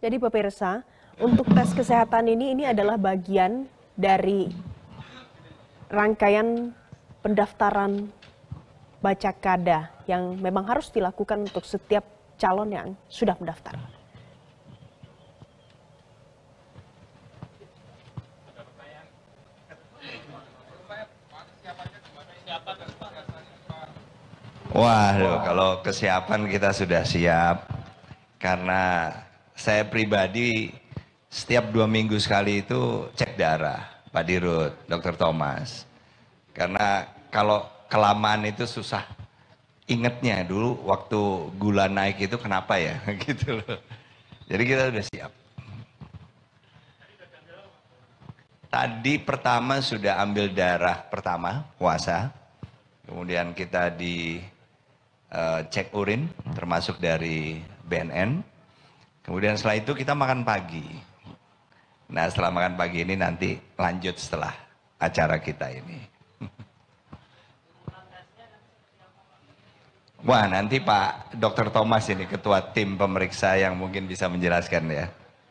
Jadi pemirsa, untuk tes kesehatan ini adalah bagian dari rangkaian pendaftaran Bacakada yang memang harus dilakukan untuk setiap calon yang sudah mendaftar. Waduh, kalau kesiapan kita sudah siap. Karena saya pribadi setiap 2 minggu sekali itu cek darah, Pak Dirut, Dr. Thomas. Karena kalau kelamaan itu susah ingetnya dulu waktu gula naik itu kenapa ya, gitu loh. Jadi kita sudah siap. Tadi pertama sudah ambil darah pertama, puasa. Kemudian kita cek urin, termasuk dari BNN. Kemudian setelah itu kita makan pagi. Nah setelah makan pagi ini nanti lanjut setelah acara kita ini. Wah nanti Pak Dr. Thomas ini ketua tim pemeriksa yang mungkin bisa menjelaskan ya.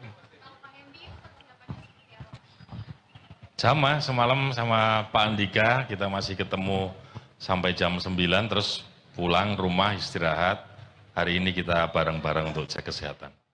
Sama, semalam sama Pak Andika kita masih ketemu sampai jam 9 terus pulang rumah istirahat. Hari ini kita bareng-bareng untuk cek kesehatan.